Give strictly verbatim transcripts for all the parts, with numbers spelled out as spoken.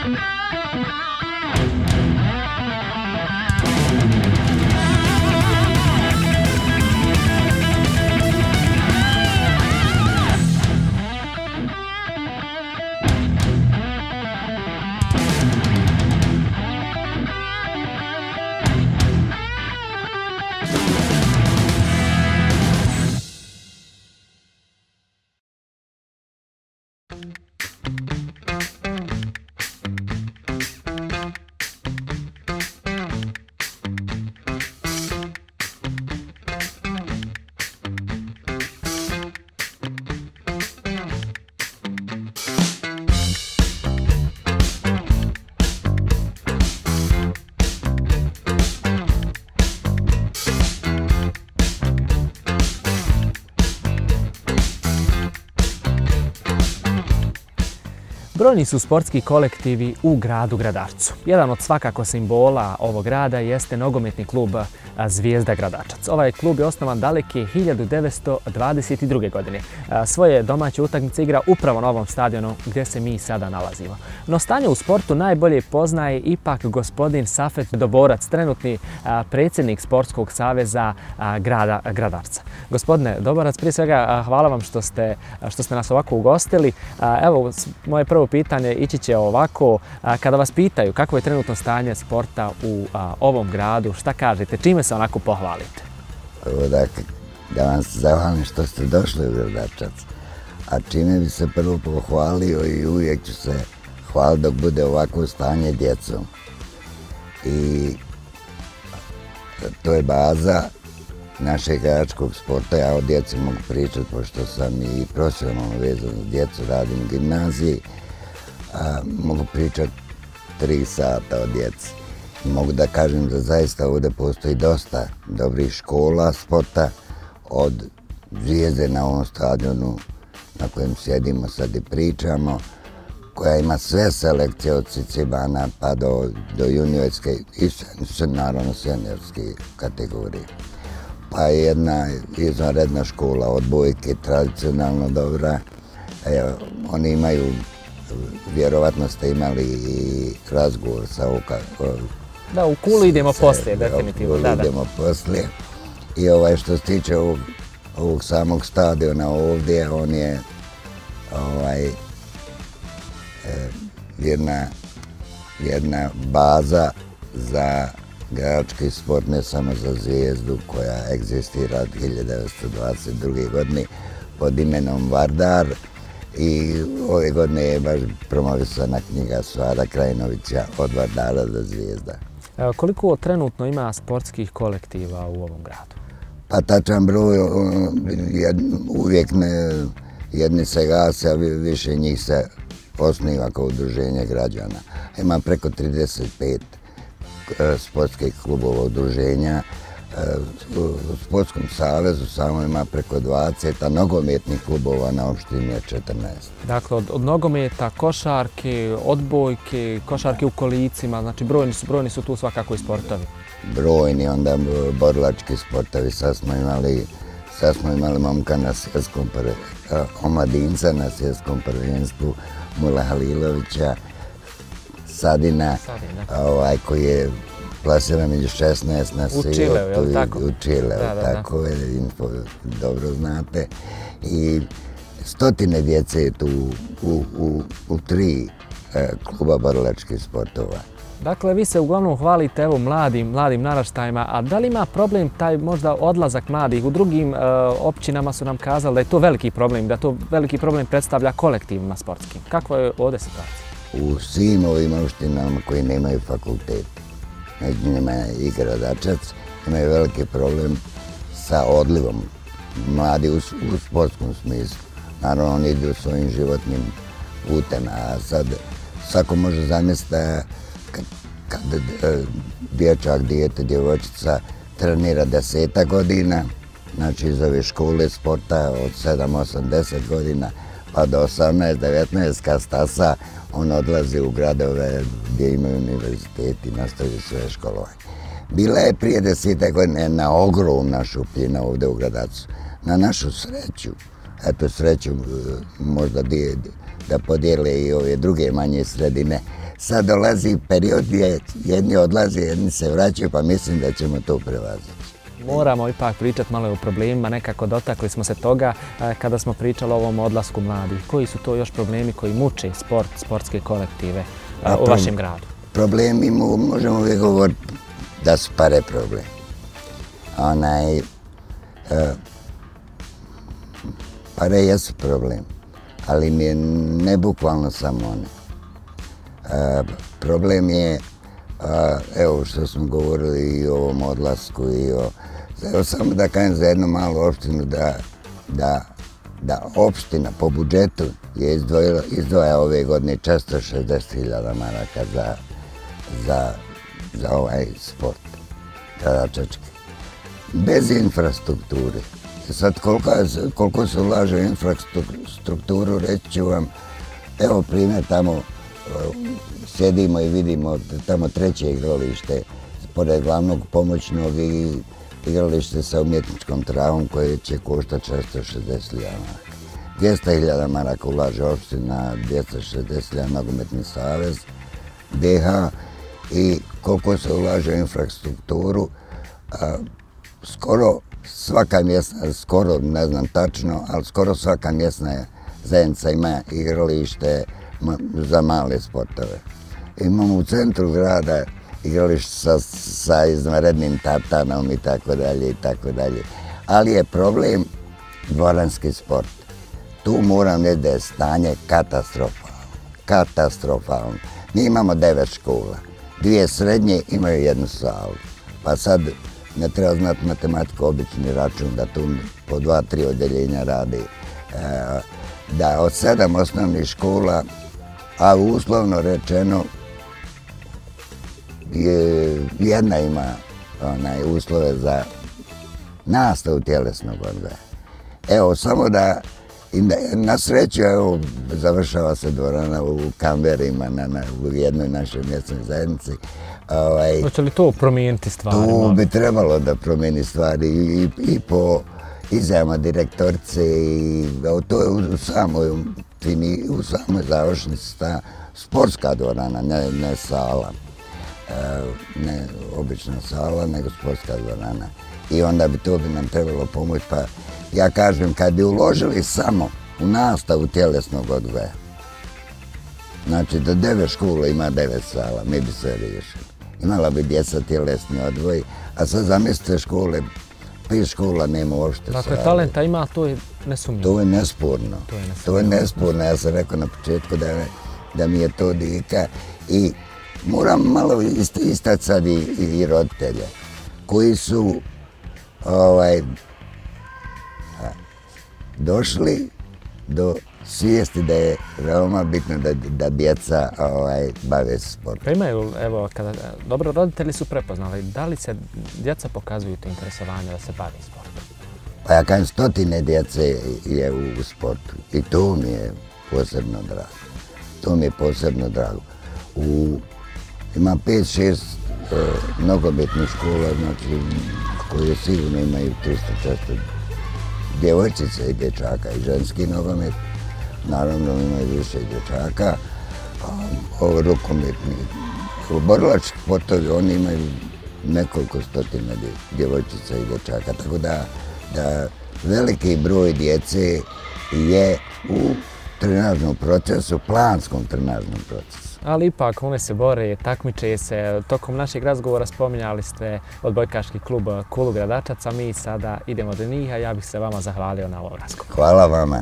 Brojni su sportski kolektivi u gradu Gradarcu. Jedan od svakako simbola ovog grada jeste nogometni klub Zvijezda Gradačac. Ovaj klub je osnovan daleke hiljadu devetsto dvadeset druge. godine. Svoje domaće utakmice igra upravo na ovom stadionu gdje se mi sada nalazimo. No stanje u sportu najbolje poznaje ipak gospodin Safet Doborac, trenutni predsjednik Sportskog saveza grada Gradarca. Gospodine Doborac, prije svega hvala vam što ste, što ste nas ovako ugostili. Evo, moje prvo pitanje ići će ovako. Kada vas pitaju kako je trenutno stanje sporta u ovom gradu, šta kažete, čime se onako pohvalite? Dakle, da vam se zahvalim što ste došli u Gradačac, a čime bi se prvo pohvalio i uvijek ću se hvaliti dok bude ovako stanje djecom. I to je baza našeg gradačkog sporta. Ja o djeci mogu pričati, pošto sam i profesionalno vezan za djecu, radim u gimnaziji. A, mogu pričati tri sata o djeci. Mogu da kažem da zaista ovdje postoji dosta dobrih škola sporta, od Zvijezde na ovom stadionu na kojem sjedimo sad i pričamo, koja ima sve selekcije od Cicibana pa do, do juniorske i naravno seniorske kategorije. Pa je jedna izvanredna škola odbojke, tradicionalno dobra. Evo, oni imaju, vjerovatno ste imali i razgovor sa Oka. Da, u Kulu idemo poslije, definitivno. U Kulu idemo poslije. I ovaj, što se tiče ovog, ovog samog stadiona ovdje, on je ovaj, jedna, jedna baza za gradački sport, ne samo za Zvijezdu, koja egzistira od hiljadu devetsto dvadeset druge. godine pod imenom Vardar. I ove godine je baš promovisana knjiga Svada Krajinovića Od Vardara do Zvijezda. Evo, koliko trenutno ima sportskih kolektiva u ovom gradu? Pa tačan broj, uvijek ne, jedni se gase, a više njih se osniva kao udruženje građana. Ima preko trideset pet sportskih klubova udruženja. U Sportskom savezu samo ima preko dvadeset, a nogometnih klubova na opštini je četrnaest. Dakle, od, od nogometa, košarke, odbojke, košarke u kolicima, znači brojni su, brojni su tu svakako i sportovi. Brojni, onda borilački sportovi, sad smo imali, sad smo imali momka na svjetskom prvenstvu, omladinca na svjetskom prvenstvu, Mula Halilovića, Sadina, Sadina. Ovaj, koji je plasiran među šesnaest na svijetu. U Čileu, je li tako? U Čileu, da, da, tako da. je, info, dobro znate. I stotine djece je tu u, u, u tri e, kluba borilačkih sportova. Dakle, vi se uglavnom hvalite evo mladim, mladim naraštajima, a da li ima problem taj možda odlazak mladih? U drugim e, općinama su nam kazali da je to veliki problem, da to veliki problem predstavlja kolektivima sportskim. Kakva je ovdje situacija? U svim ovim opštinama koji nemaju fakultet, među njima je i Gradačac, imaju veliki problem sa odlivom mladi u, u sportskom smislu. Naravno, oni idu svojim životnim putem, a sad svako može zamisliti da kad, kad dječak, dijete, djevojčica trenira deseta godina, znači iz ove škole sporta od sedam, osam, deset godina, pa do osamnaest, devetnaest kad stasa, on odlazi u gradove gdje imaju univerziteti i nastavljaju svoje školovanje. Bila je prije desete godine jedna ogromna šupljina ovdje u Gradacu. Na našu sreću, eto sreću možda da podijele i ove druge manje sredine, sad dolazi period gdje jedni odlaze, jedni se vraćaju, pa mislim da ćemo to prevaziti. Moramo ipak pričati malo o problemima, nekako dotakli smo se toga kada smo pričali o ovom odlasku mladih. Koji su to još problemi koji muče sport, sportske kolektive u vašem gradu? Problemi, možemo uvijek govoriti da su pare problem. Onaj, pare jesu problem, ali mi je ne bukvalno samo one. Problem je, evo što smo govorili i o ovom odlasku i o... Evo samo da kažem za jednu malu opštinu da opština po budžetu je izdvoja ove godine četiristo šezdeset hiljada maraka za ovaj sport gradačački. Bez infrastrukture. Sad koliko se ulaže u infrastrukturu, reći ću vam, evo primjer tamo sjedimo i vidimo tamo treće igralište pored glavnog pomoćnog i igralište sa umjetničkom travom koje će koštati šesto šezdeset hiljada maraka. dvjesto hiljada maraka ulaže opština, dvjesto šezdeset hiljada nogometni savez, D H i koliko se ulaže u infrastrukturu, skoro svaka mjesna, skoro ne znam tačno, ali skoro svaka mjesna zajednica ima igralište za male sportove. Imamo u centru grada igralište sa izvanrednim tartanom i tako dalje i tako dalje. Ali je problem dvoranski sport. Tu moram reći da je stanje katastrofalno. Katastrofalno. Mi imamo devet škola. Dvije srednje imaju jednu salu. Pa sad ne treba znati matematiku, obični račun da tu po dva, tri odeljenja radi. Da od sedam osnovnih škola, a uslovno rečeno jedna ima uslove za nastavu tjelesnog odgoja. Evo, samo da na sreću, evo, završava se dvorana u Kamberima u jednoj našoj mjesnoj zajednici. Hoće li to promijeniti stvari? To bi trebalo da promijeni stvari i po izjavama direktorice i to je u samoj završnici ta sportska dvorana, ne sala. Ne obična sala, nego sportska dvorana. I onda bi to bi nam trebalo pomoći. Pa ja kažem, kad bi uložili samo u nastavu tjelesnog odgoja, znači da devet škola ima devet sala, mi bi sve riješili. Imala bi djeca tjelesni odgoj, a sad zamislite škole, pet škola nema uopšte sala. Dakle, talenta ima, to je nesumnjivo. To je nesporno. To je nesporno. Ja sam rekao na početku da mi je to dika i moram malo istati sad i roditelje koji su došli do svijesti da je veoma bitno da djeca bave se sportom. Pa imaju, evo, dobro, roditelji su prepoznali, da li se djeca pokazuju to interesovanje da se bavi sportom? Pa ja kažem, stotine djece je u sportu i to mi je posebno drago. To mi je posebno drago. Ima pet šest nogometnih škola, znači, koje sigurno imaju tristo često djevojčice i dječaka i ženski nogomet. Naravno imaju više dječaka. Ovo rukometni, borilački sportovi, oni imaju nekoliko stotina djevojčica i dječaka. Tako da veliki broj djece je u trenažnom procesu, planskom trenažnom procesu. Ali ipak one se bore, takmiče se. Tokom našeg razgovora spominjali ste odbojkaški klub Kulu Gradačac, a mi sada idemo do njih, a ja bih se vama zahvalio na ovom razgovoru. Hvala vama.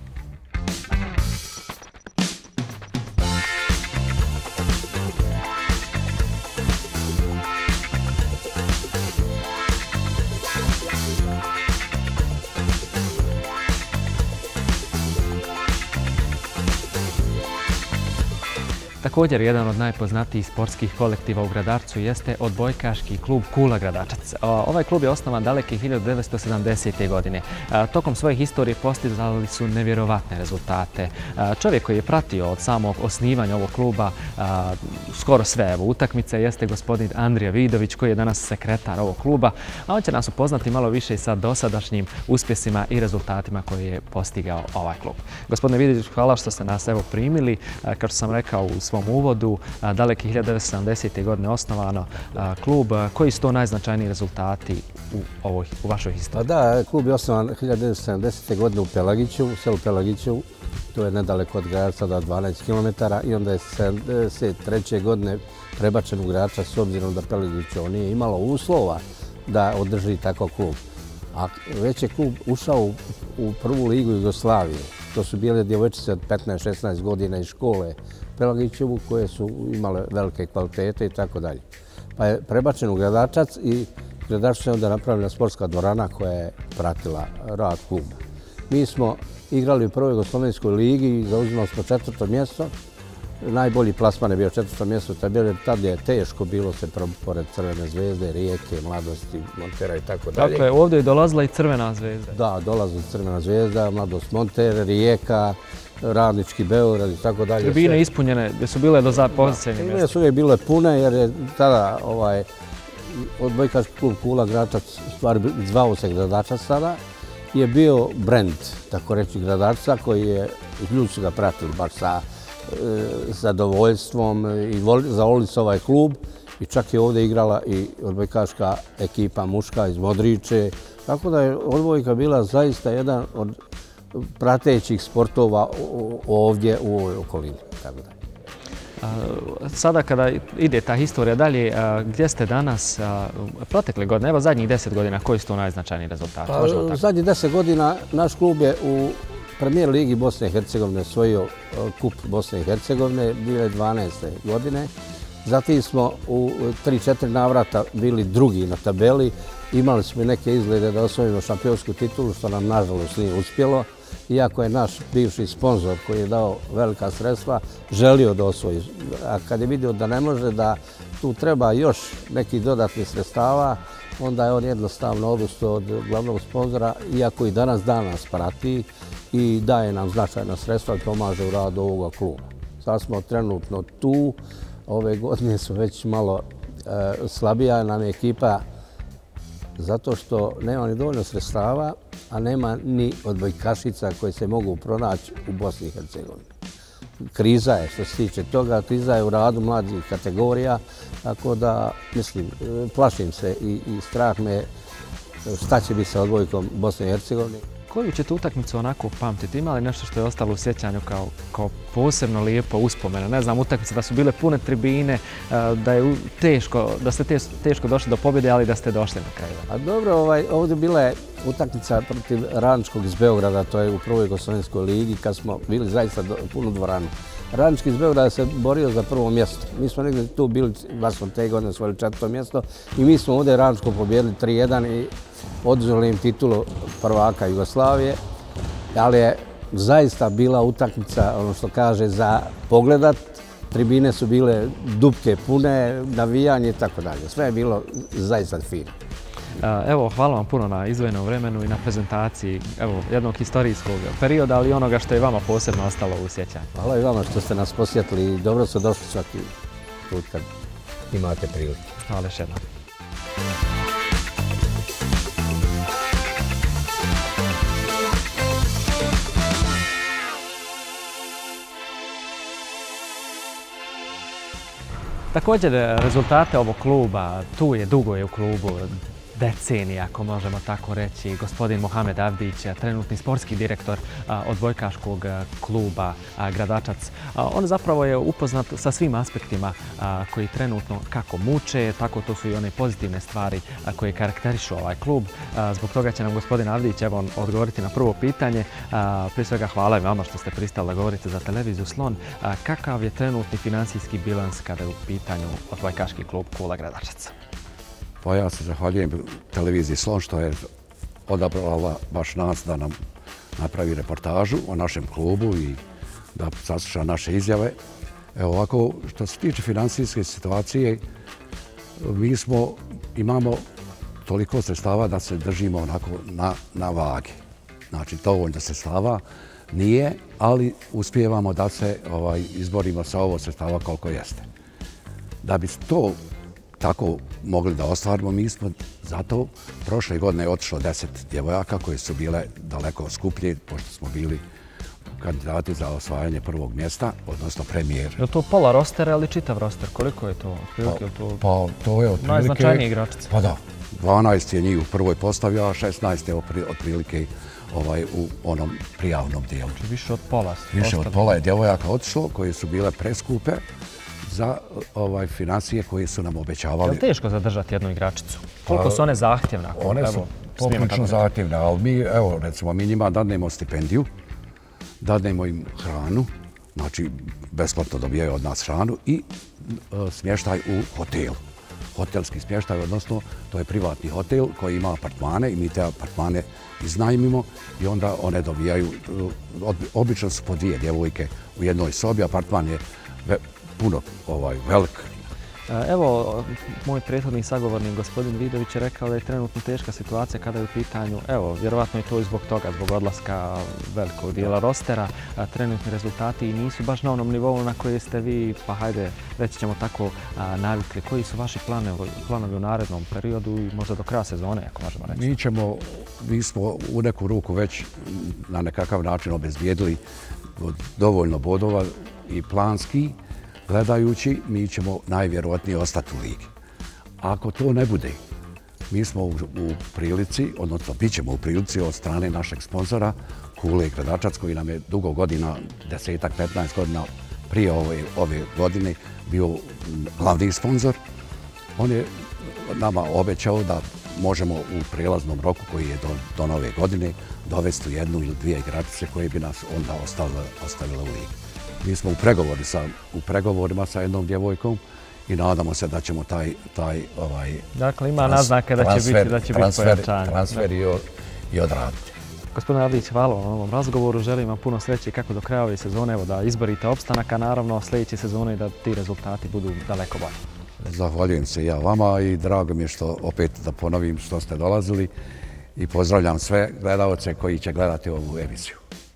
Također, jedan od najpoznatijih sportskih kolektiva u Gradarcu jeste odbojkaški klub Kula Gradačac. Ovaj klub je osnovan daleke hiljadu devetsto sedamdesete. godine. Tokom svoje historije postizali su nevjerovatne rezultate. Čovjek koji je pratio od samog osnivanja ovog kluba skoro sve utakmice jeste gospodin Andrija Vidović, koji je danas sekretar ovog kluba, a on će nas upoznati malo više sa dosadašnjim uspjesima i rezultatima koje je postigao ovaj klub. Gospodine Vidović, hvala što ste nas evo primili. Kao što sam rekao, uz svom uvodu. Daleke hiljadu devetsto sedamdesete. godine osnovano klub. Koji su to najznačajniji rezultati u, ovoj, u vašoj historiji? Pa da, klub je osnovan hiljadu devetsto sedamdesete. godine u Pelagićevu, u selu Pelagićevu. To je nedaleko od Gračaca, da dvanaest kilometara, i onda je sedamdeset treće. godine prebačen u Gračac s obzirom da Pelagićevo nije imalo uslova da održi takav klub. A već je klub ušao u, u prvu ligu Jugoslavije. To su bile djevojčice od petnaest šesnaest godina iz škole Pelagićevu koje su imale velike kvalitete i tako dalje. Pa je prebačen u Gradačac i Gradačac je onda napravljena sportska dvorana koja je pratila rad kluba. Mi smo igrali u prvoj Jugoslovenskoj ligi i zauzimali smo četvrto mjesto. Najbolji plasman je bio četvrto mjesto, tad je teško bilo se pored Crvene zvezde, Rijeke, Mladosti, Montera i tako dalje. Dakle, ovdje je dolazila i Crvena zvezda. Da, dolazila Crvena zvezda, Mladost, Monter, Rijeka, Radnički Beograd i tako dalje. Tribine ispunjene, gdje su bile do posljednje mjesta. Tribine su uvijek bile pune jer je tada ovaj, odbojkaški klub Kula Gračac, stvari zvao se Gradačac tada, je bio brend, tako reći, Gradačca, koji je, ljudi su ga pratili baš sa zadovoljstvom i zavolili se ovaj klub, i čak je ovdje igrala i odbojkaška ekipa muška iz Modriče, tako da je odbojka bila zaista jedan od pratećih sportova ovdje u ovoj okolini. Sada kada ide ta historija dalje, gdje ste danas protekle godine, evo zadnjih deset godina, koji su to najznačajniji rezultati? Pa, zadnjih deset godina naš klub je u Premijer ligi Bosne i Hercegovine osvojio kup Bosne i Hercegovine dvije hiljade dvanaeste. godine. Zatim smo u tri četiri navrata bili drugi na tabeli. Imali smo i neke izglede da osvojimo šampionsku titulu, što nam nažalost nije uspjelo. Iako je naš bivši sponzor koji je dao velika sredstva želio da osvoji. A kad je vidio da ne može, da tu treba još nekih dodatnih sredstava, onda je on jednostavno odustao od glavnog sponzora, iako i danas danas prati i daje nam značajna sredstva i pomaže u radu ovoga kluba. Sad smo trenutno tu, ove godine su već malo e, slabija nam je ekipa zato što nema ni dovoljno sredstava, a nema ni odbojkašica koje se mogu pronaći u Bosni i Hercegovini. Kriza je što se tiče toga, kriza je u radu mladih kategorija, tako da, mislim, plašim se i, i strah me šta će biti sa odbojkom Bosne i Hercegovine. Koju ćete utakmicu onako pamtiti? Ima li nešto što je ostalo u sjećanju kao, kao posebno lijepo uspomena? Ne znam, utakmice da su bile pune tribine, da, je teško, da ste teško došli do pobjede, ali da ste došli na kraju. A dobro, ovaj, ovdje bila je utakmica protiv Radničkog iz Beograda, to je u prvoj Jugoslovenskoj ligi, kad smo bili zaista do, punu dvoranu. Radnički iz Beograda se borio za prvo mjesto. Mi smo negdje tu bili, baš smo te godine osvojili četvrto mjesto, i mi smo ovdje Radničko pobjedili tri jedan i oduzeli im titulu prvaka Jugoslavije, ali je zaista bila utakmica, ono što kaže, za pogledat. Tribine su bile dupke pune, navijanje i tako dalje. Sve je bilo zaista fino. Evo, hvala vam puno na izdvojenom vremenu i na prezentaciji evo, jednog historijskog perioda, ali onoga što je vama posebno ostalo u sjećanju. Hvala i vama što ste nas posjetili i dobro ste došli svaki put kad imate prilike. Hvala još jednom. Također, rezultate ovog kluba, tu je, dugo je u klubu, decenija, ako možemo tako reći, gospodin Mohamed Avdić, trenutni sportski direktor odbojkaškog kluba Gradačac. On zapravo je upoznat sa svim aspektima koji trenutno kako muče, tako to su i one pozitivne stvari koje karakterišu ovaj klub. Zbog toga će nam gospodin Avdić evo odgovoriti na prvo pitanje. Prije svega hvala i vama što ste pristali da govorite za televiziju Slon. Kakav je trenutni finansijski bilans kada je u pitanju odbojkaški klub Kula Gradačac? Pa ja se zahvaljujem televiziji Slon što je odabrala baš nas da nam napravi reportažu o našem klubu i da sasluša naše izjave. Evo ovako, što se tiče financijske situacije, mi smo, imamo toliko sredstava da se držimo onako na, na vagi. Znači, dovoljno sredstava nije, ali uspijevamo da se ovaj, izborimo sa ovo sredstava koliko jeste. Da bi to tako mogli da ostvarimo, mi smo zato prošle godine je otišlo deset djevojaka koje su bile daleko skuplje, pošto smo bili kandidati za osvajanje prvog mjesta, odnosno premijer. Je li to pola rostera ili čitav roster? Koliko je to? Otprilike, Pa, to... pa to je otprilike... Najznačajniji igračice. Pa da. dvanaest je njih u prvoj postavi, a šesnaest je otprilike ovaj, u onom prijavnom dijelu. Znači više od pola. Više od pola je djevojaka otišlo koje su bile preskupe za ovaj, financije koje su nam obećavali. Je li teško zadržati jednu igračicu? Koliko su one zahtjevne? One su poprilično zahtjevne, ali mi, evo, recimo, mi njima dadnemo stipendiju, dadnemo im hranu, znači besplatno dobijaju od nas hranu i e, smještaj u hotelu. Hotelski smještaj, odnosno to je privatni hotel koji ima apartmane i mi te apartmane iznajmimo i onda one dobijaju, obično su po dvije djevojke u jednoj sobi, apartman je ve, puno ovaj, velik. Evo, moj prethodni sagovornik, gospodin Vidović, je rekao da je trenutno teška situacija kada je u pitanju, evo, vjerovatno je to i zbog toga, zbog odlaska velikog dijela rostera, trenutni rezultati i nisu baš na onom nivou na koje ste vi, pa hajde, reći ćemo tako, navikli. Koji su vaši planovi, planovi u narednom periodu i možda do kraja sezone, ako možemo reći? Mi ćemo, mi smo u neku ruku već na nekakav način obezbijedili dovoljno bodova i planski, gledajući, mi ćemo najvjerojatnije ostati u ligi. Ako to ne bude, mi smo u, u prilici, odnosno bit ćemo u prilici od strane našeg sponzora, Kule Gradačac, koji nam je dugo godina, desetak, petnaest godina prije ove, ove godine bio glavni sponzor. On je nama obećao da možemo u prijelaznom roku, koji je do, do nove godine, dovesti jednu ili dvije igračice koje bi nas onda ostavile, ostavile u ligi. Mi smo u, pregovori sa, u pregovorima sa jednom djevojkom i nadamo se da ćemo taj, taj ovaj, dakle, ima naznake da će transfer, biti, da će transfer, biti pojačanje. Transfer i, i odraditi. Gospodine Avdić, hvala vam na ovom razgovoru. Želim vam puno sreće kako do kraja ove sezone, evo, da izborite opstanak, a naravno sljedeće sezone da ti rezultati budu daleko bolji. Zahvaljujem se ja vama i drago mi je što opet da ponovim što ste dolazili i pozdravljam sve gledalce koji će gledati ovu emisiju.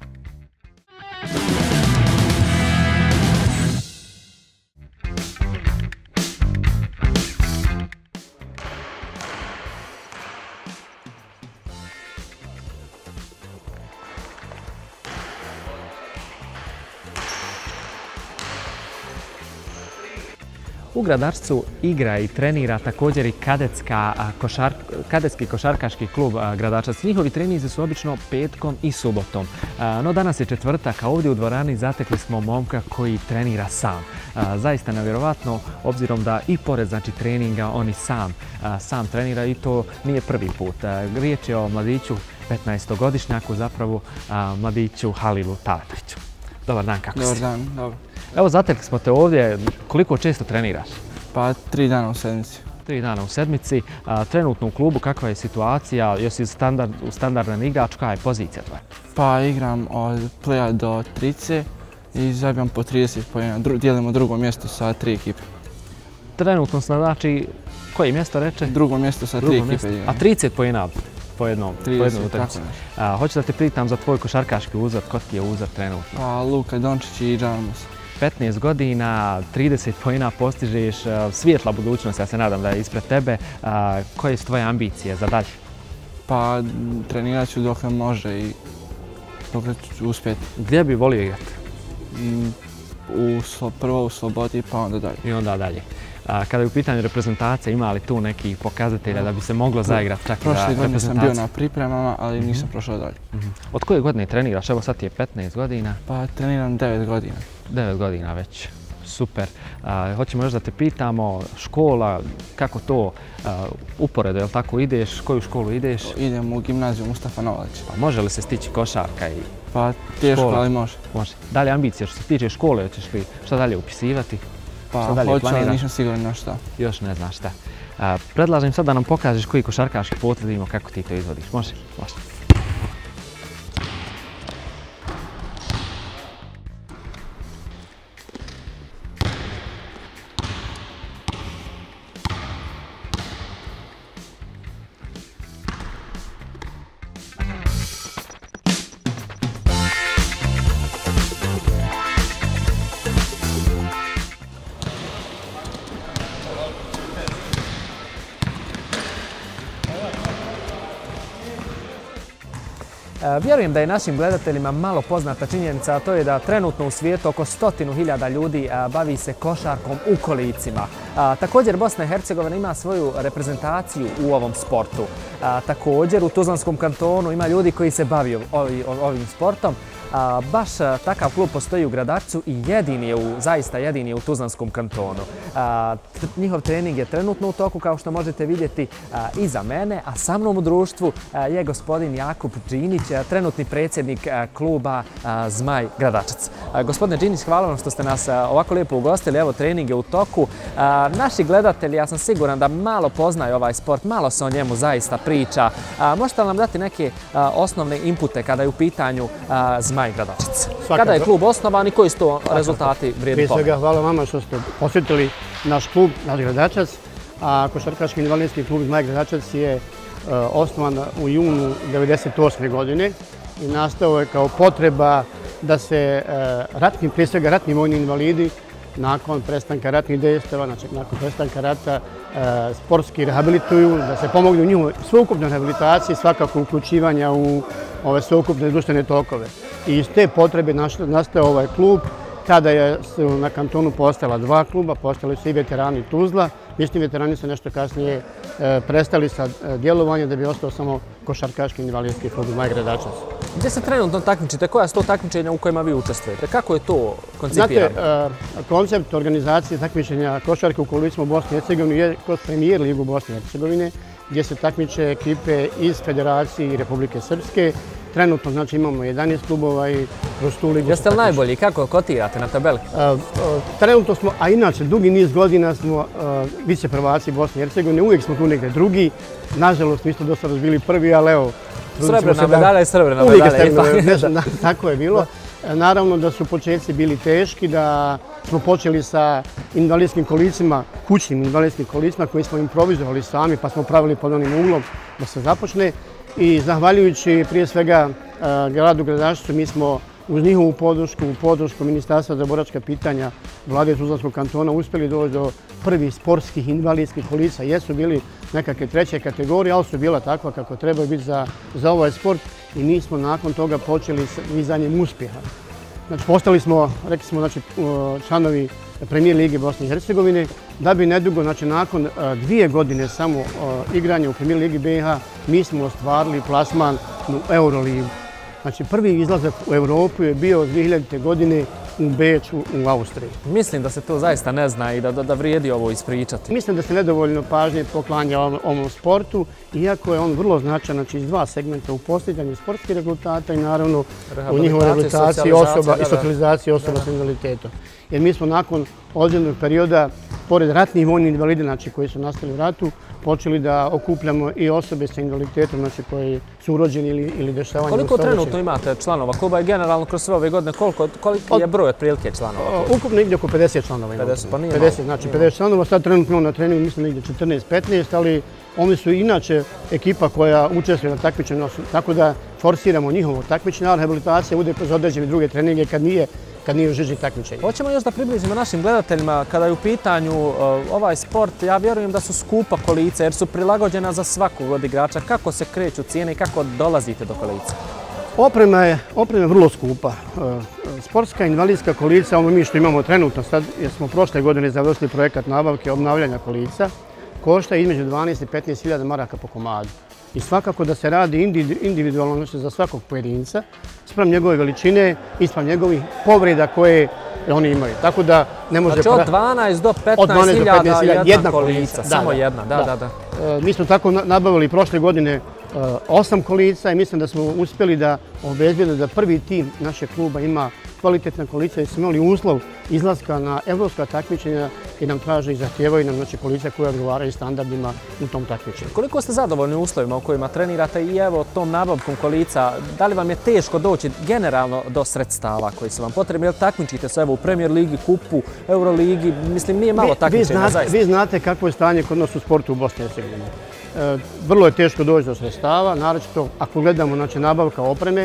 U Gradarcu igra i trenira također i kadetska, košar, kadetski košarkaški klub Gradačac. Njihovi treninzi su obično petkom i subotom. No danas je četvrtak, a ovdje u dvorani zatekli smo momka koji trenira sam. Zaista nevjerovatno, obzirom da i pored znači, treninga on i sam, sam trenira i to nije prvi put. Riječ je o mladiću petnaestogodišnjaku, zapravo mladiću Halilu Talatoviću. Dobar dan, kako si? Dobar dan, dobro. Evo, zatekli smo te ovdje. Koliko često treniraš? Pa tri dana u sedmici. Tri dana u sedmici. A, trenutno u klubu kakva je situacija? Jesi standard, standardan igrač? Koja je pozicija tvoja? Pa igram od playa do trice i zabijam po trideset poena. Dru, dijelimo drugo mjesto sa tri ekipe. Trenutno znači, koje mjesto reče? Drugo mjesto sa tri ekipe. A trideset poena po jednom, trideset, po jednom tako hoću da te pitam za tvoj košarkaški uzor. Ko ti je uzor trenutno? Pa Luka Dončić i Džarmus. petnaest godina, trideset poena postižeš, svijetla budućnost, ja se nadam da je ispred tebe. Koje su tvoje ambicije za dalje? Pa trenirat ću dok može i dok ću uspjeti. Gdje bi volio igrati? U, prvo u Slobodi pa onda dalje. I onda dalje. Kada je u pitanju reprezentacije, ima li tu nekih pokazatelja da bi se moglo zaigrati čak i za reprezentaciju? Prošle godine sam bio na pripremama, ali nisam prošao dalje. Od koje godine treniraš? Evo sad ti je petnaest godina. Pa treniram devet godina. devet godina već. Super. Hoćemo još da te pitamo, škola, kako to uporedo, jel tako ideš? Koju školu ideš? Idem u gimnaziju Mustafa Novalić. Pa može li se stići košarka i Pa teško, ali može. Može. Da li ambicije što se tiče škole, hoćeš li šta dalje upisivati? Pa hoću, ali nisam siguran na šta. Još ne znaš šta. A, predlažem sad da nam pokažeš koji košarkaški potez, da vidimo kako ti to izvodiš. Može? Može. Vjerujem da je našim gledateljima malo poznata činjenica, a to je da trenutno u svijetu oko stotinu hiljada ljudi bavi se košarkom u kolicima. Također Bosna i Hercegovina ima svoju reprezentaciju u ovom sportu. Također u Tuzlanskom kantonu ima ljudi koji se bavi ovim sportom. Baš takav klub postoji u Gradačcu i jedini je, u, zaista jedini je u Tuzlanskom kantonu. Njihov trening je trenutno u toku, kao što možete vidjeti iza mene, a sa mnom u društvu je gospodin Jakub Džinić, trenutni predsjednik kluba Zmaj Gradačac. Gospodine Džinić, hvala vam što ste nas ovako lijepo ugostili. Evo, trening je u toku. Naši gledatelji, ja sam siguran da malo poznaju ovaj sport, malo se o njemu zaista priča. Možete li nam dati neke osnovne inpute kada je u pitanju Zmaj Gradačac? Kada je klub osnovan i koji su to rezultati vrijedni Prije pogled? svega, hvala vama što ste posjetili naš klub, naš Gradačac. A košarkaški invalidski klub Zmaj Gradačac je osnovan u junu devedeset osme godine i nastao je kao potreba da se ratni, prije svega ratni vojni invalidi nakon prestanka ratnih dejstava, znači nakon prestanka rata, sportski rehabilituju, da se pomognu u njihovoj sveukupnoj rehabilitaciji, svakako uključivanja u ove sveukupne društvene tokove. I iz te potrebe nastao ovaj klub. Kada su na kantonu postojala dva kluba, postojali su i veterani Tuzla. Mislim, veterani su nešto kasnije prestali sa djelovanjem da bi ostao samo košarkaški invalidski klub Zmaj Gradačac. Gdje se trenutno takmičite? Koja su to takmičenja u kojima vi učestvujete? Kako je to koncipirano? Znate, koncept organizacije takmičenja košarke u kolicima u Bosni i Hercegovini je kroz Premijer ligu Bosne i Hercegovine, gdje se takmiče ekipe iz Federacije i Republike Srpske. Trenutno, znači, imamo jedanaest klubova i kroz tu ligu... Jeste li najbolji? Kako kotirate na tabeli? Trenutno smo, a inače, dugi niz godina smo vice prvaci Bosne i Hercegovine. Uvijek smo tu negdje drugi. Nažalost, nismo do sada bili prvi, ali evo... Srebrna medalja i srebrna medalja. Tako je bilo. Naravno da su početci bili teški, da smo počeli sa invalidskim kolicima, kućnim invalidskim kolicima koji smo improvizovali sami, pa smo pravili pod onim uglom da se započne. I zahvaljujući prije svega gradu Gradačcu, mi smo uz njihovu podršku, u podršku Ministarstva za boračka pitanja Vlade Tuzlanskog kantona uspjeli doći do prvih sportskih invalidskih kolica. Jesu bili nekakve treće kategorije, ali su bila takva kako trebaju biti za, za ovaj sport i mi smo nakon toga počeli s vizanjem uspjeha. Znači, postali smo, rekli smo, znači, članovi Premijer Lige Bosne i Hercegovine, da bi nedugo, znači nakon dvije godine samo igranja u Premijer Ligi B i H, mi smo ostvarili plasman u Euroligu. Znači, prvi izlazak u Europu je bio dvije hiljadite. godine u Beču u Austriji. Mislim da se to zaista ne zna i da, da, da vrijedi ovo ispričati. Mislim da se nedovoljno pažnje poklanja ovom, ovom sportu, iako je on vrlo značajan, znači, iz dva segmenta, u postizanju sportskih rezultata i naravno u njihovoj rehabilitaciji osoba i socijalizaciji osoba s invaliditetom. Jer mi smo nakon određenog perioda, pored ratnih vojnih invalida, znači koji su nastali u ratu, počeli da okupljamo i osobe sa invaliditetom, znači koji su urođeni ili, ili dešavanje. Koliko trenutno imate članova kluba i generalno kroz sve ove godine, koliko, koliko je broj otprilike članova kluba? Ukupno negdje oko pedeset članova imamo. pedeset, pa nije pedeset, znači pedeset članova, sad trenutno na treningu mislim negdje četrnaest petnaest, ali oni su inače ekipa koja učestvuje na takmičenju, tako da forsiramo njihovo takmičenje, a rehabilitacija bude kroz određene druge treninge kad nije kad nije u žiži takmičenja. Hoćemo još da približimo našim gledateljima kada je u pitanju ovaj sport. Ja vjerujem da su skupa kolica jer su prilagođena za svakog od igrača. Kako se kreću cijene i kako dolazite do kolica? Oprema je, oprema je vrlo skupa. Sportska invalidska kolica, ono mi što imamo trenutno sad, jer smo prošle godine završili projekat nabavke obnavljanja kolica, košta između dvanaest i petnaest hiljada maraka po komadu. I svakako da se radi individualno za svakog pojedinca, sprem njegove veličine i sprem njegovih povreda koje oni imaju. Tako da ne može... Znači od dvanaest do petnaest hiljada jedna kolica, samo jedna, da, da, da. Mi smo tako nabavili prošle godine osam kolica i mislim da smo uspjeli da obezbjedimo da prvi tim našeg kluba ima kvalitetna kolica i smo imali uslov izlaska na evropska takmičenja i nam traže i zahtijevaju nam znači, kolica koje odgovaraju standardima u tom takmičenju. Koliko ste zadovoljni uslovima u kojima trenirate i evo tom nabavkom kolica, da li vam je teško doći generalno do sredstava koji su vam potrebni? Jel takmičite se evo u Premier Ligi, Kupu, Euroligi? Mislim, nije malo takmičenja zaista. Vi znate kakvo je stanje kod nas u sportu u Bosni i Hercegovini. Vrlo je teško doći do sredstava, naročito ako gledamo znači, nabavka opreme,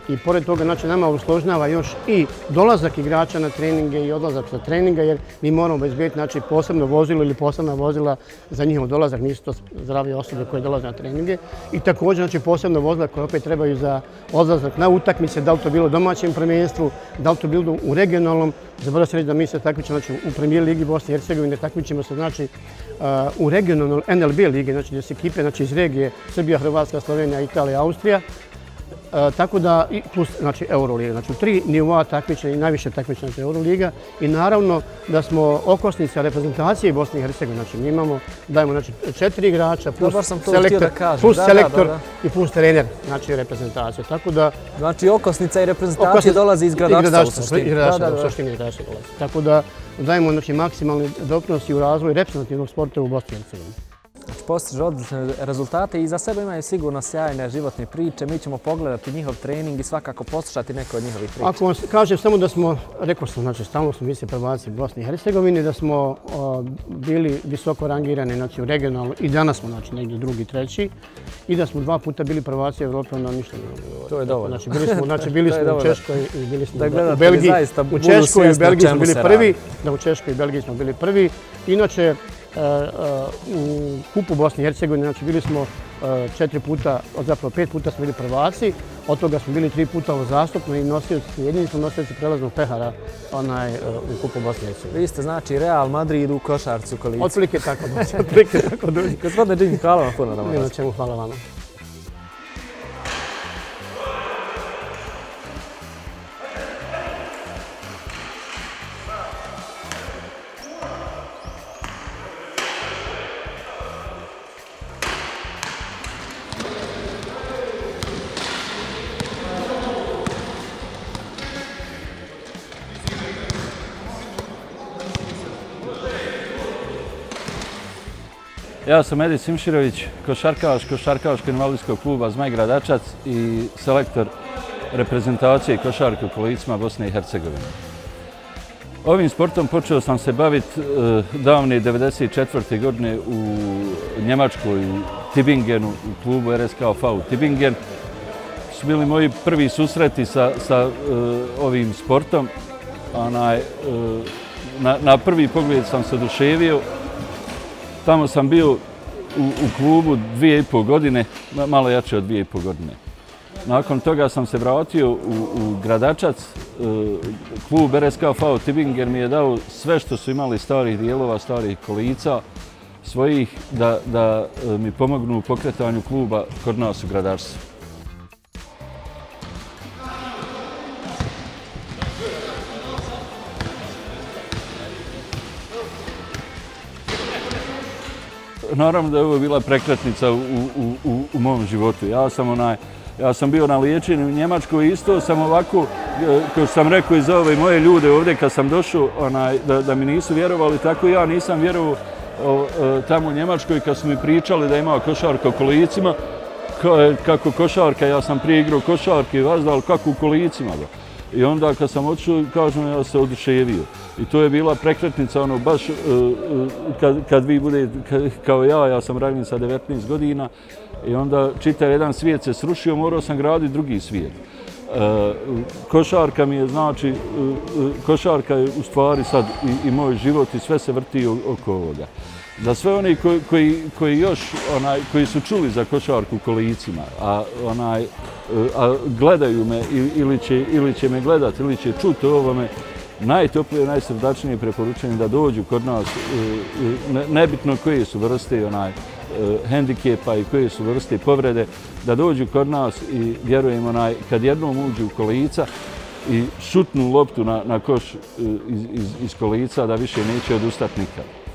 i pored toga znači, nama usložnjava još i dolazak igrača na treninge i odlazak sa treninga jer mi moramo obezbediti znači, posebno vozilo ili posebna vozila za njihov dolazak, nisu to zdrave osobe koje dolaze na treninge i također znači, posebno vozila koje opet trebaju za odlazak na utakmice, da li to bilo u domaćem prvenstvu, da li to bilo u regionalnom. Zaboravio se reći da mi se takmičimo znači, u Premijer ligi Bosne i Hercegovine, takmičimo se znači, uh, u regionalnoj N L B ligi, znači gdje se ekipe znači, iz regije Srbija, Hrvatska, Slovenija, Italija, Austrija. E, tako da, i plus znači, Euroliga, znači u tri nivoa takmičenja i najviše takmičenja znači, Euroliga i naravno da smo okosnica reprezentacije Bosne i Hercegovine. Znači mi imamo, dajemo znači, četiri igrača plus da, selektor, da plus da, selektor da, da, i plus trener znači reprezentacije. Tako da, znači okosnica i reprezentacije okosnica, dolazi iz gradačca u suštini. Da, da, da. U suštini gradačca dolazi. Tako da dajemo znači, maksimalni doprinos i u razvoju reprezentativnog sporta u Bosni i Hercegovini. Postiže odlične rezultate i za sebe imaju sigurno sjajne životne priče. Mi ćemo pogledati njihov trening i svakako poslušati neke od njihovih priča. Ako vam kažem samo da smo, rekao sam, znači stalno smo vice prvaci Bosne i Hercegovine, da smo o, bili visoko rangirani znači, u regionalno i danas smo znači, negdje drugi, treći i da smo dva puta bili prvaci Evrope na mišljenju. To je dovoljno. Znači bili smo, znači, bili smo u Češkoj i bili smo da u Belgiji. U Češkoj i Belgiji smo bili prvi. Da, u Češkoj i Belgiji smo bili prvi. Inače, u kupu Bosne i Hercegovine, znači bili smo četiri puta, zapravo pet puta smo bili prvaci, od toga smo bili tri puta uzastopno i nosioci, jedini smo nosioci prelaznog pehara onaj, u kupu Bosne i Hercegovine. Vi ste znači Real Madrid u košarcu kolici. Otprilike tako dođe, otprilike tako dođe. Gospodine Džinji, hvala vam puno na vas. Nema čemu, hvala vama. Ja sam Edi Simširović, košarkaš Košarkaškog invalidskog kluba Zmaj Gradačac i selektor reprezentacije košarke u kolicima Bosne i Hercegovine. Ovim sportom počeo sam se baviti davne devedeset četvrte godine u Njemačkoj, u Tübingenu, u klubu R S K V Tübingen. Su bili moji prvi susreti sa, sa uh, ovim sportom. Onaj, uh, na, na prvi pogled sam se oduševio. Tamo sam bio u, u klubu dvije i pol godine, malo jače od dvije i pol godine. Nakon toga sam se vratio u, u Gradačac. Klub R S K V Tübingen mi je dao sve što su imali starih dijelova, starih kolica svojih da, da mi pomognu u pokretanju kluba kod nas u Gradačcu. Naravno da je ovo bila prekretnica u, u, u, u mom životu. Ja sam, onaj, ja sam bio na liječenju u Njemačkoj isto, sam ovako, kao sam rekao i za ove moje ljude ovdje kad sam došao, onaj, da, da mi nisu vjerovali, tako ja nisam vjerovao tamo u Njemačkoj kad su mi pričali da ima košarka u kolicima, kako košarka, ja sam prije igrao košarke i vazda, ali kako u kolicima. I onda kad sam otišao, kažem, ja se oduševio. I to je bila prekretnica, ono, baš uh, uh, kad, kad vi bude kad, kao ja, ja sam radim sa devetnaest godina i onda čitav jedan svijet se srušio, morao sam graditi drugi svijet. Uh, košarka mi je, znači, uh, uh, košarka je u stvari sad i, i moj život i sve se vrti oko ovoga. Za sve oni koji, koji, koji još, onaj, koji su čuli za košarku u kolicima, a, onaj, a gledaju me ili će, ili će me gledati ili će čuti o ovome, najtoplije, najsrdačnije preporučujem da dođu kod nas, nebitno koje su vrste onaj, hendikepa i koje su vrste povrede, da dođu kod nas i vjerujem onaj, kad jednom uđu u kolica i šutnu loptu na, na koš iz, iz, iz kolica, da više neće odustati nikad.